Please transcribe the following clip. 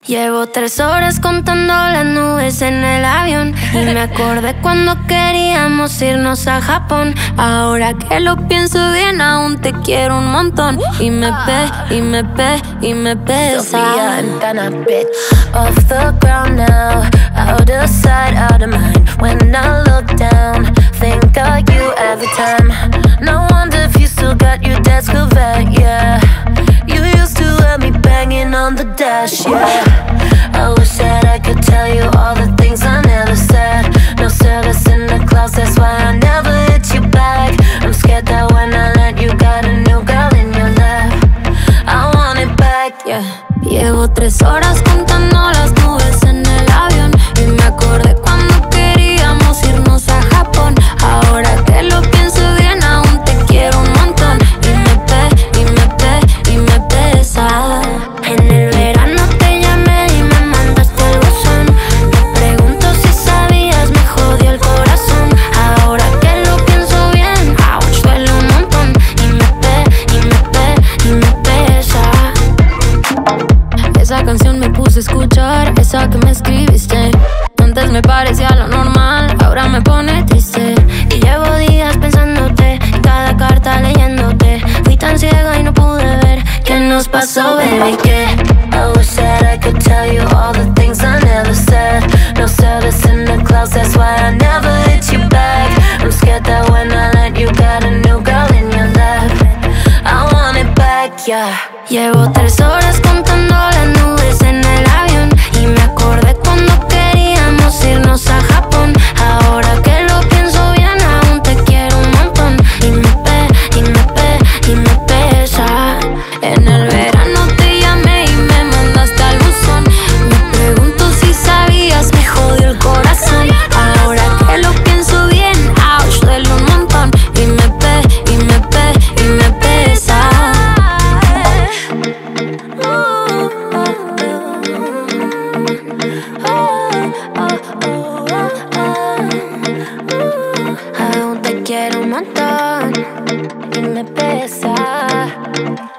Llevo 3 horas contando las nubes en el avión y me acordé cuando queríamos irnos a Japón. Ahora que lo pienso bien, aún te quiero un montón. Y me pesa. Sofia Reyes Danna, bitch. Off the ground now, out of sight, out of mind. When I look down, think of you every time. No wonder if you still got your dad's Corvette, yeah. You used to let me banging on the dash, yeah. I wish that I could tell you all the things I never said. No service in the clouds, that's why I never hit you back. I'm scared that when I let you got a new girl in your lap. I want it back, yeah. Llevo 3 horas contando las nubes en el avión y me acordé cuando queríamos irnos a Japón. Ahora que lo pienso bien, aún te quiero un montón. Y me pesa. En el verano te llamé y me mandaste el buzón. Me pregunto si sabías, me jodió el corazón. Ahora que lo pienso bien, ouch, duele un montón. Y me pesa. Esa canción me puse a escuchar, esa que me escribiste. Antes me parecía lo normal, ahora me pone triste. Y llevo días pensándote, cada carta leyéndote. Fui tan ciega y no pude ver qué nos pasó, baby, que I wish that I could tell you all the things I never said. No service in the clouds, that's why I never hit you back. I'm scared that when I let you got a new girl in your lap. I want it back, yeah. Llevo 3 horas contando las nubes en el avión y me acordé cuando queríamos irnos a Japón. Ahora que lo pienso bien, aún te quiero un montón. Y me pesa. En el verano te llamé y me mandaste al buzón. Me pregunto si sabías, me jodió el corazón. Ahora que lo pienso bien, ouch, duele un montón. Y me pesa. Aún te quiero un montón y me pesa.